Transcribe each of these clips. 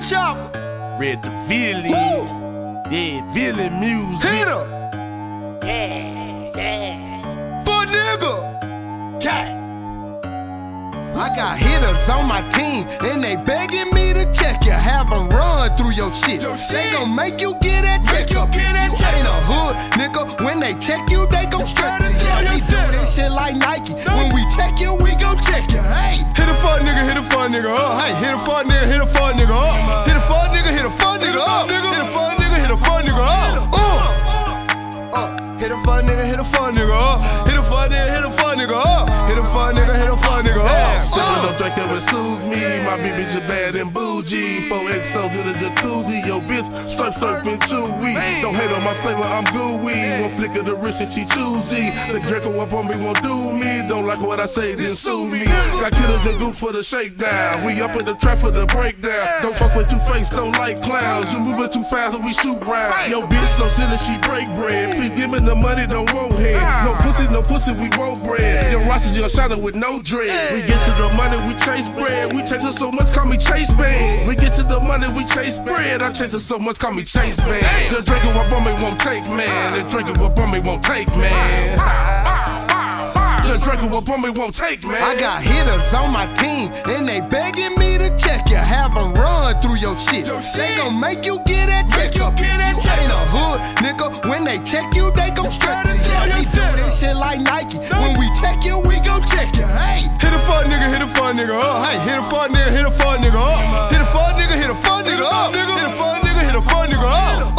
chopper. Red the villain. Yeah, villain music. Hit her. Yeah. For nigga. Cat. I got hitters on my team, and they begging me to check you. Have them run through your shit. They gon' make you get that check up. You ain't a hood, nigga. When they check you, they gon' stretch you. We do this shit like Nike. When we check you, we gon' check you. Hey, hit a fuck nigga, hit a fuck nigga up. Hey, hit a fuck nigga, hit a fuck nigga up. Hit a fuck nigga, hit a fuck nigga up. Hit a fuck nigga, hit a fuck nigga up. Hit a fuck nigga, hit a fuck nigga up. Hit a fuck nigga, hit a fuck nigga up. Hit a fuck nigga, hit a fuck nigga up. Sippin' up, drink up and soothe me. My baby just bad and bougie. 4XO to the jacuzzi. Yo, bitch, slurping too weak. Don't hate on my flavor, I'm gooey. One flick of the wrist and she choosy. The Draco up on me won't do me. Don't like what I say, then sue me. Got killers and goof for the shakedown. We up in the trap for the breakdown. Don't fuck with two-face, don't like clowns. You moving too fast when we shoot round. Yo, bitch so silly she break bread. Please give me the money, don't want head. No pussy, we want bread. Yo, Ross is your shadow with no dread. We get to the money, we chase bread. We chase it so much, call me Chase Band. We get to the money, we chase bread. I chase it so much, call me Chase Band. The Draco up on me won't take, man. The Draco up on me won't take, man. The Draco up on me won't take, man. I got hitters on my team, and they begging me to check you. Have them run through your shit. They gon' make you get that check up. You ain't a hood, nigga. When they check you, they gon' stretch you. We do this shit like Nike. When we check you, we gon' check you. Hey, hit a fuck nigga, hit a fuck nigga up. Hey, hit a fuck nigga, hit a fuck nigga up. Hit a fuck nigga, hit a fuck nigga up. Hit a fuck nigga, hit a fuck nigga up.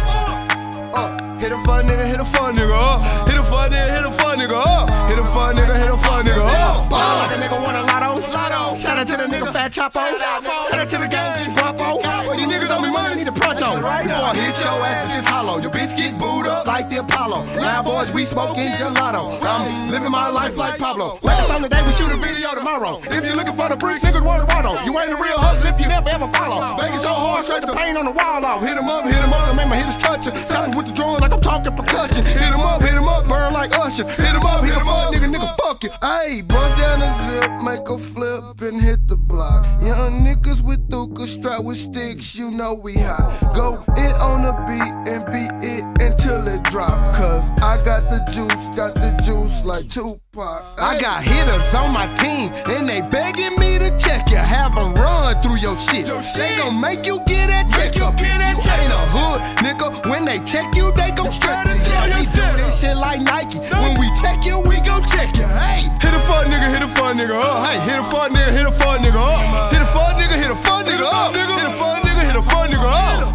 Hit a fuck nigga, hit a fuck nigga up. Hit a fuck nigga, hit a fuck nigga up. Hit a fuck nigga, hit a fuck nigga up. Like a nigga want a lotto. Shout out to the nigga Fat Chapo. Shout out to the gang, Guapo. These niggas owe me money, need a pronto. Before I hit your ass with this hollow, your bitch get booed up like the Apollo. Loud boys, we smoking gelato. I'm living my life like Pablo. Last time today, we shoot a video tomorrow. If you're looking for the bricks, niggas word Wado. You ain't a real hustler if you never ever follow. Making so hard, straight the paint on the wall off. Hit him up, and make my hitters touch it. Tell him with the drums like I'm talking percussion. Hit him up, burn like Usher. Hit him up, nigga, fuck it. Ayy, bust down the zip, make a flip and hit the block. Young niggas with Thuka strapped with sticks, you know we hot. Go it on the beat and beat it until it drop. Cause I got the juice like Tupac. I got hitters on my team, and they begging me to check you. Have them run through your shit. They gon' make you get that check up. You ain't a hood, nigga. When they check you, they gon' stretch you. We do this shit like Nike. When we check you, we gon' check you. Hey, hit a fuck nigga, hit a fuck nigga up. Hey, hit a fuck nigga, hit a fuck nigga up. Hit a fuck nigga, hit a fuck nigga up. Hit a fuck nigga, hit a fuck nigga up.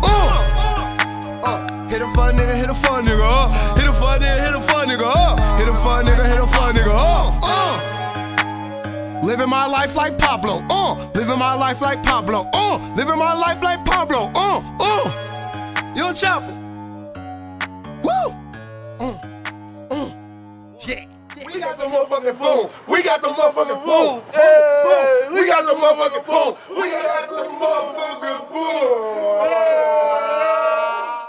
Hit a fuck nigga, hit a fuck nigga up. Hit a fuck nigga, hit a fuck nigga up. Hit a fuck nigga, hit a fuck nigga up. Living my life like Pablo. Living my life like Pablo. Living my life like Pablo. Young Chopper. Woo. Yeah. We got the motherfucking boom. We got the motherfucking boom. Hey, we got the motherfucking boom. We got the motherfucking boom.